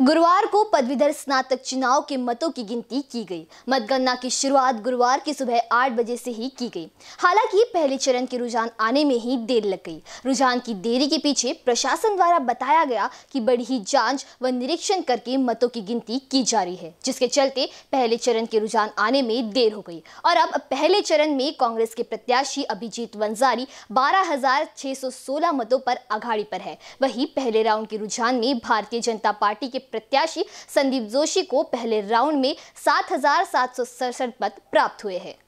गुरुवार को पदवीधर स्नातक चुनाव के मतों की गिनती की गई। मतगणना की शुरुआत गुरुवार की सुबह 8 बजे से ही की गई। हालांकि पहले चरण के रुझान आने में ही देर लग गई। रुझान की देरी के पीछे प्रशासन द्वारा बताया गया कि बड़ी जांच व निरीक्षण करके मतों की गिनती की जा रही है, जिसके चलते पहले चरण के रुझान आने में देर हो गई। और अब पहले चरण में कांग्रेस के प्रत्याशी अभिजीत वंजारी 12,616 मतों पर अघाड़ी पर है। वहीं पहले राउंड के रुझान में भारतीय जनता पार्टी के प्रत्याशी संदीप जोशी को पहले राउंड में 7,767 मत प्राप्त हुए हैं।